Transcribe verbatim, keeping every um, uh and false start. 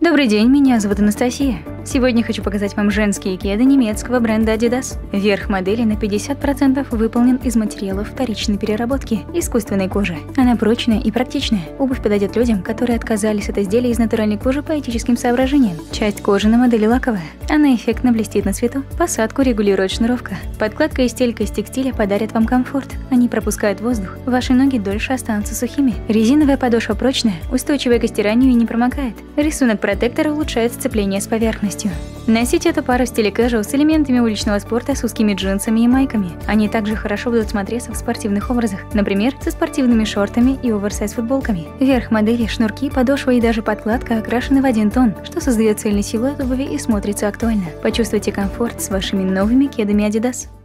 Добрый день, меня зовут Анастасия. Сегодня хочу показать вам женские кеды немецкого бренда Adidas. Верх модели на пятьдесят процентов выполнен из материалов вторичной переработки искусственной кожи. Она прочная и практичная. Обувь подойдет людям, которые отказались от изделия из натуральной кожи по этическим соображениям. Часть кожи на модели лаковая. Она эффектно блестит на свету. Посадку регулирует шнуровка. Подкладка и стелька из текстиля подарят вам комфорт. Они пропускают воздух. Ваши ноги дольше останутся сухими. Резиновая подошва прочная, устойчивая к стиранию и не промокает. Рисунок протектора улучшает сцепление с поверхностью. Носите эту пару в стиле casual с элементами уличного спорта, с узкими джинсами и майками. Они также хорошо будут смотреться в спортивных образах, например, со спортивными шортами и оверсайз футболками. Верх модели, шнурки, подошва и даже подкладка окрашены в один тон, что создает цельный силуэт обуви и смотрится актуально. Почувствуйте комфорт с вашими новыми кедами Adidas.